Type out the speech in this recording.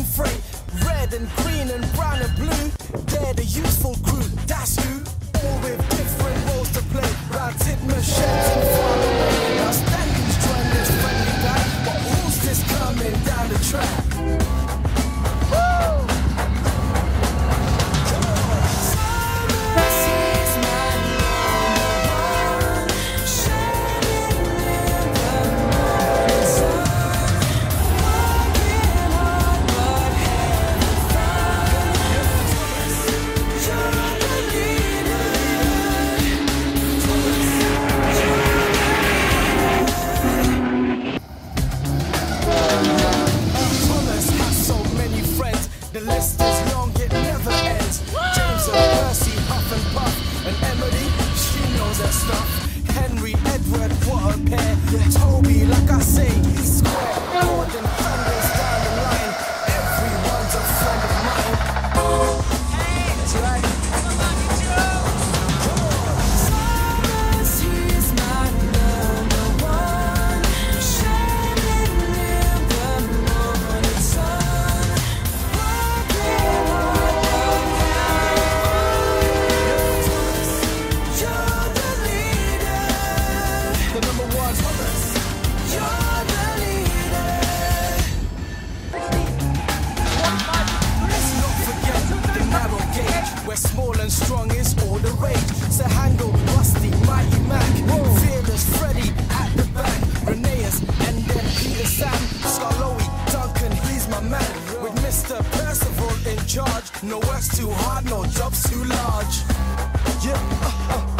carrying freight. Red and green and brown and blue, they're the useful crew, that's who. All with different roles to play. Round Titmus, sheds and far away. Now Stanley's trying this friendly guy, but who's this coming down the track? The list is long, it never ends. James and Percy, Huff and Puff, and Emily, she knows her stuff. Henry, Edward, what a pair. Toby, like I say, he's square. Gordon, Thunders down the line. Everyone's a friend of mine. Hey, that's right. Where small and strong is all the rage. So handle Rusty, Mighty Mac, Fearless Freddy at the back, Reneus, and then Peter Sam, Scarlowy, Duncan, he's my man. With Mr. Percival in charge, no work's too hard, no job's too large. Yeah.